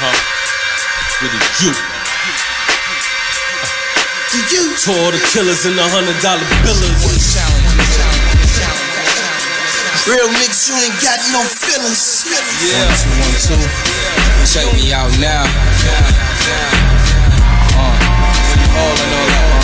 With a U. To all the killers and the $100 billers. Real niggas, you ain't got no feelings. Yeah. 1, 2, 1, 2. Check me out now. All in all that.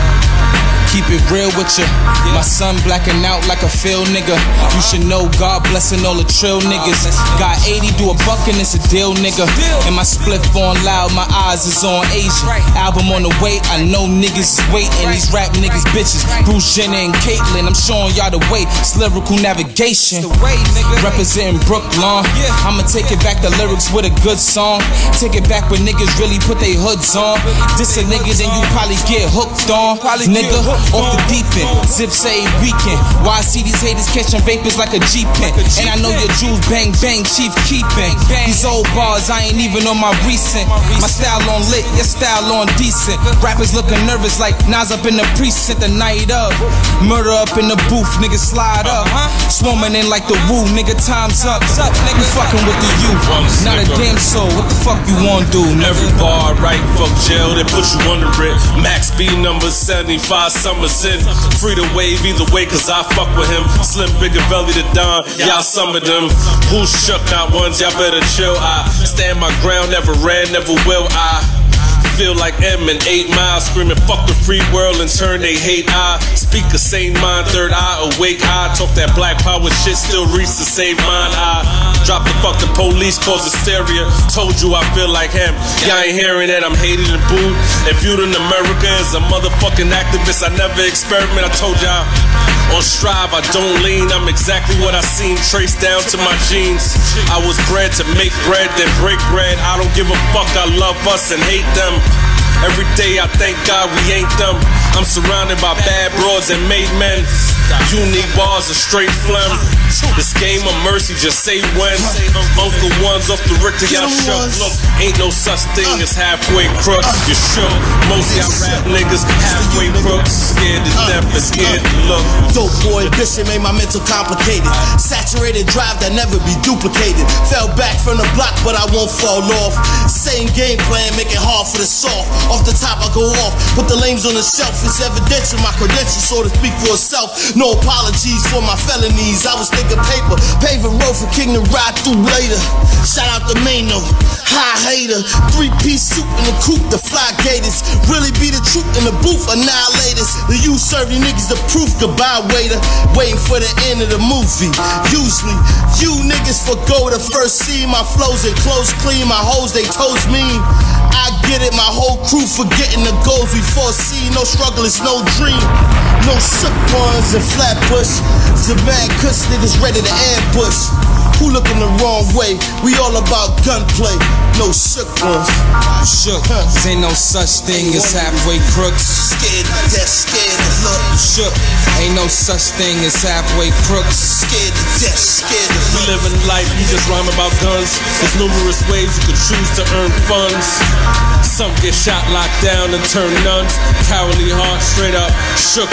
Keep it real with ya. My son blacking out like a field nigga. You should know God blessing all the trill niggas. Got 80, do a buck and it's a deal, nigga. And my split on loud, my eyes is on Asian. Album on the way, I know niggas is waiting. These rap niggas bitches, Bruce Jenner and Caitlyn. I'm showing y'all the way, it's lyrical navigation. Representing Brooklyn. I'ma take it back, the lyrics with a good song. Take it back when niggas really put they hoods on. This a nigga, then you probably get hooked on. Nigga, off the deep end, zip say weekend. Why I see these haters catching vapors like a G-pen. And I know your jewels bang bang, chief keeping. These old bars, I ain't even on my recent. My style on lit, your style on decent. Rappers looking nervous like Nas up in the precinct the night of. Murder up in the booth, niggas slide up. Swarming in like the woo, nigga time's up. Nigga fucking with the U, not a damn soul. What the fuck you wanna do? Every bar, right, fuck jail, they put you under it. Max B number 75, summers in. Free to wave either way, cause I fuck with him. Slim, Bigger Belly to Don, y'all some of them. Who's shook, not ones, y'all better chill. I stand my ground, never ran, never will. I feel like M in 8 Mile, screaming fuck the free world and turn they hate. I speak a sane mind, third eye awake. I talk that black power shit, still reach the same mind. I drop the fuck the police, cause hysteria. Told you I feel like him, y'all ain't hearing that I'm hated and booed. And viewed in America as a motherfucking activist, I never experiment. I told y'all on strive, I don't lean. I'm exactly what I seen, traced down to my genes. I was bred to make bread, then break bread. I don't give a fuck, I love us and hate them. Every day I thank God we ain't them. I'm surrounded by bad broads and made men. Unique bars and straight phlegm. This game of mercy, just say when. Uncle ones off the Richter, y'all shook. Look, ain't no such thing as halfway crooks. You shook. Most y'all rap niggas halfway crooks. Scared to death and scared to look. Dope boy, ambition made my mental complicated. Saturated drive that never be duplicated. Fell back from the block, but I won't fall off. Same game plan, make it hard for the soft. Off the top I go off, put the lames on the shelf. It's evidential, my credentials so to speak for itself. No apologies for my felonies. I was thinking paper, paving road for King to ride through later. Shout out to Mano, high hater. 3-piece suit in the coupe, the fly gators. Really be the truth in the booth, annihilators. The you serve you niggas the proof, goodbye waiter. Waiting for the end of the movie. Usually, you niggas forgo the first scene. My flows and clothes clean, my hoes they toes mean. I get it, my whole crew forgetting the goals we foresee. No struggle is no dream. No shook ones and Flatbush. Zaman Kush niggas ready to ambush. Who looking the wrong way? We all about gunplay. No shook ones. Shook, ain't no such thing as halfway crooks. Scared to death, scared to look. Shook, ain't no such thing as halfway crooks. Scared to death, scared to We look. live in life, we just rhyme about guns. There's numerous ways you can choose to earn funds. Some get shot, locked down, and turn nuns. Cowardly heart, straight up. Shook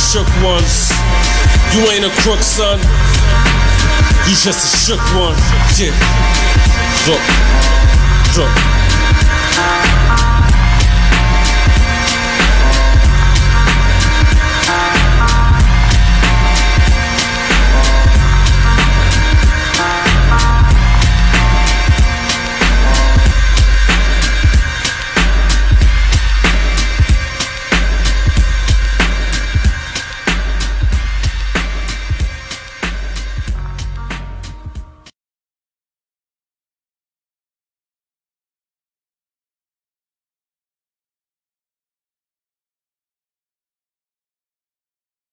ones. You ain't a crook, son. You just a shook one. Yeah. Look.